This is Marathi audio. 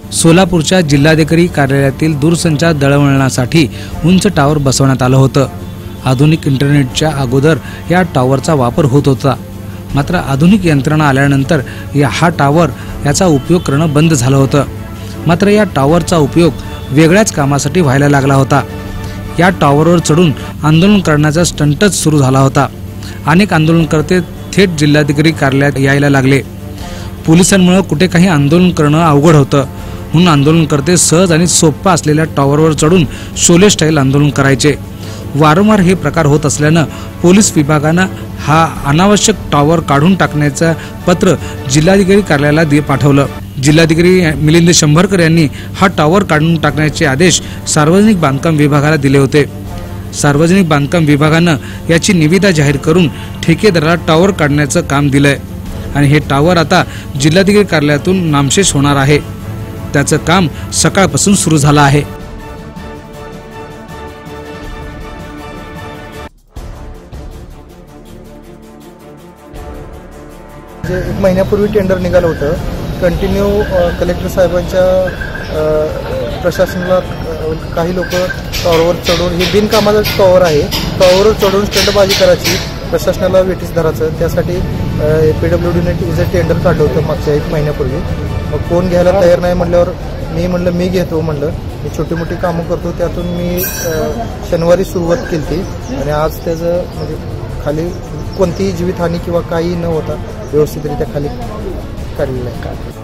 सोलापूरच्या जिल्हाधिकारी कार्यालयातील दूरसंचार दळणवळणासाठी उंच टावर बसवण्यात आलं होतं। आधुनिक इंटरनेटच्या अगोदर या टावरचा वापर होत होता, मात्र आधुनिक यंत्रणा आल्यानंतर हा टावर याचा उपयोग करणं बंद झालं होतं। मात्र या टावरचा उपयोग वेगळ्याच कामासाठी व्हायला लागला होता। या टावरवर चढून आंदोलन करण्याचा स्टंटच सुरू झाला होता। अनेक आंदोलनकर्ते थेट जिल्हाधिकारी कार्यालयात यायला लागले। पोलिसांमुळे कुठे काही आंदोलन करणं अवघड होतं, म्हणून आंदोलनकर्ते सहज आणि सोपा असलेल्या टावरवर चढून शोले स्टाईल आंदोलन करायचे। वारंवार हे प्रकार होत असल्यानं पोलीस विभागानं हा अनावश्यक टावर काढून टाकण्याचं पत्र जिल्हाधिकारी कार्यालयाला पाठवलं। जिल्हाधिकारी मिलिंद शंभरकर यांनी हा टावर काढून टाकण्याचे आदेश सार्वजनिक बांधकाम विभागाला दिले होते। सार्वजनिक बांधकाम विभागानं याची निविदा जाहीर करून ठेकेदाराला टावर काढण्याचं काम दिलंय आणि हे टावर आता जिल्हाधिकारी कार्यालयातून नामशेष होणार आहे। त्याचं काम सकाळपासून सुरू झालं आहे। एक महिन्यापूर्वी टेंडर निघालं होतं। कंटिन्यू कलेक्टर साहेबांच्या प्रशासनाला काही लोक टॉवरवर चढून, हे बिनकामाचं टॉवर आहे, टॉवरवर चढून स्टंटबाजी करायची, प्रशासनाला वेठीस धरायचं। त्यासाठी PWDने टेंडर काढलं होतं मागच्या 1 महिन्यापूर्वी। मग कोण घ्यायला तयार नाही म्हणल्यावर मी घेतो म्हणलं। मी छोटी मोठी कामं करतो, त्यातून मी शनिवारी सुरुवात केली आणि आज त्याचं म्हणजे खाली कोणतीही जीवितहानी किंवा काही न होता व्यवस्थितरित्या खाली काढलेलं आहे।